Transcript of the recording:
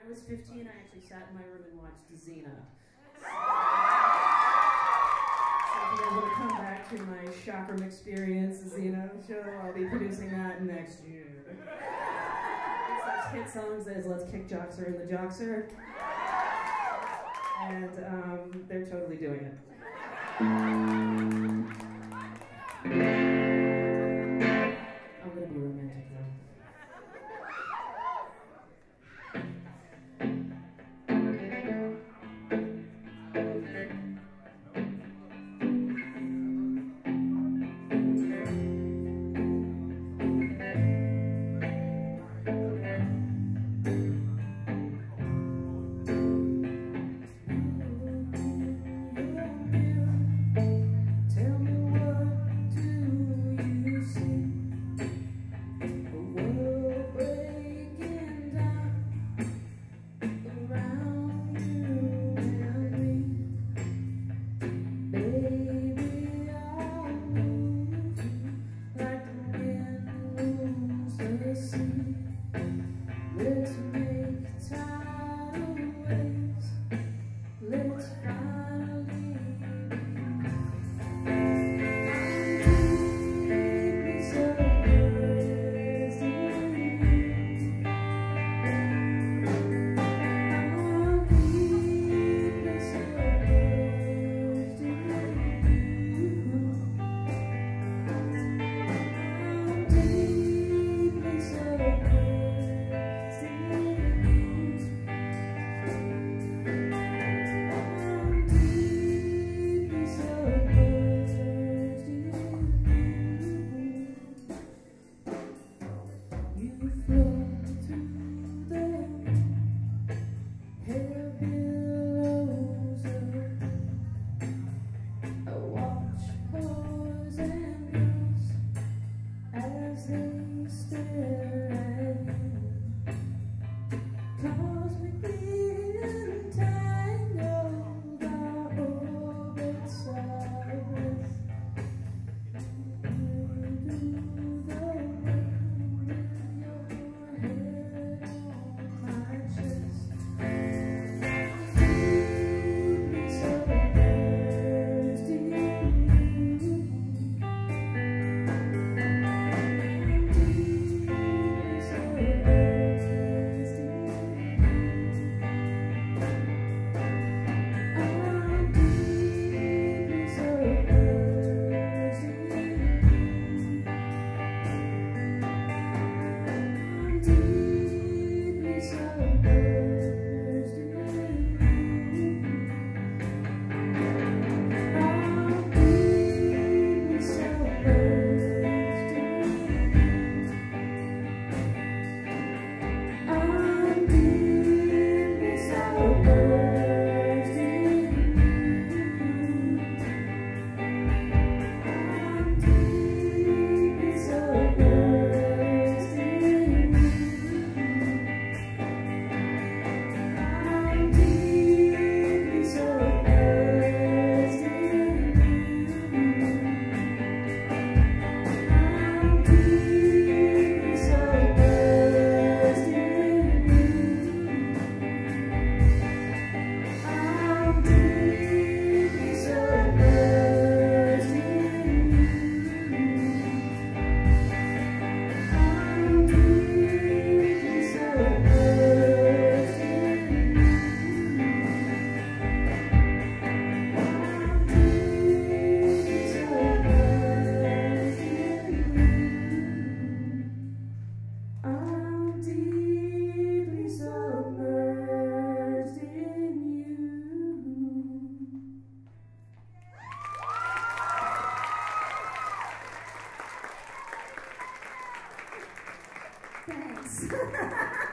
I was 15, I actually sat in my room and watched Xena. So if you guys want to come back to my chakram experience Xena show, I'll be producing that next year. It's such hit songs as Let's Kick Joxer in the Joxer. And they're totally doing it. I'm gonna be romantic now. Thanks.